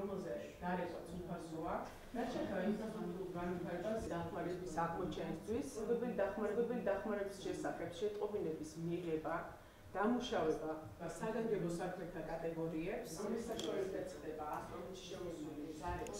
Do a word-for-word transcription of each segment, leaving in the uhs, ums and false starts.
რომელზე დარეკვა უფასოა, რაც შეეხება ინფრასტრუქტურულ განვითარებას დახმარების აღმოჩენისთვის, დახმარებები დახმარების შესახებ შეტყობინების მიღება, დამუშავება საგანგებო საქმეთა კატეგორიებს, ამის საშუალებით ხდება ასტრონომიაში შემოსული ზარების.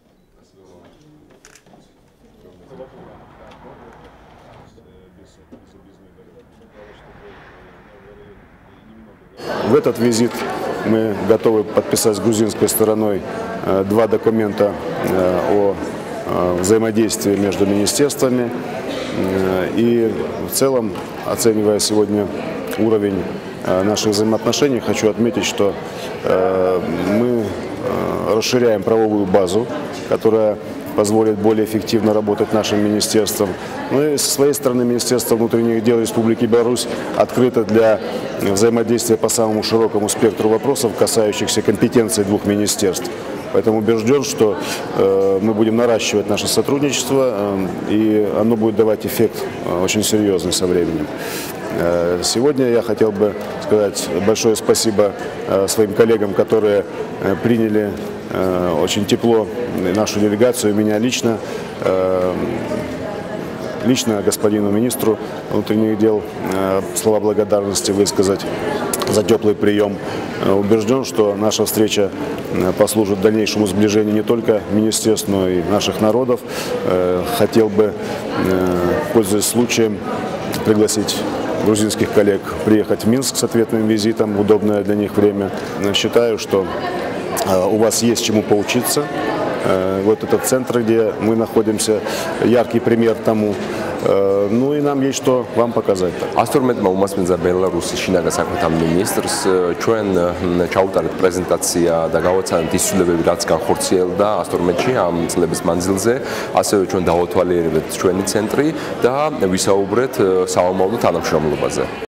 В этот визит мы готовы подписать с грузинской стороной два документа о взаимодействии между министерствами. И в целом, оценивая сегодня уровень наших взаимоотношений, хочу отметить, что мы расширяем правовую базу, которая позволит более эффективно работать нашим министерством. Ну и со своей стороны Министерство внутренних дел Республики Беларусь открыто для взаимодействия по самому широкому спектру вопросов, касающихся компетенции двух министерств. Поэтому убежден, что э, мы будем наращивать наше сотрудничество, э, и оно будет давать эффект э, очень серьезный со временем. Э, сегодня я хотел бы сказать большое спасибо э, своим коллегам, которые э, приняли э, очень тепло нашу делегацию, меня лично. Э, Лично господину министру внутренних дел э, слова благодарности высказать за теплый прием. Э, убежден, что наша встреча э, послужит дальнейшему сближению не только министерств, но и наших народов. Э, хотел бы, э, пользуясь случаем, пригласить грузинских коллег приехать в Минск с ответным визитом в удобное для них время. Считаю, что э, у вас есть чему поучиться. Вот этот центр, где мы находимся, яркий пример тому. Ну и нам есть что вам показать. Ასორმეტმა უმასპინძლა ბელარუსის შინაგან საქმეთა მინისტრს ჩვენ ჩაუტარეთ პრეზენტაცია და გავაცანეთ ის ცვლილებები, რაც განხორციელდა ასორმეტში ამ წლების მანძილზე. ასევე ჩვენ დავათვალიერებთ ჩვენი ცენტრი და ვისაუბრეთ საომავლო თანამშრომლობაზე.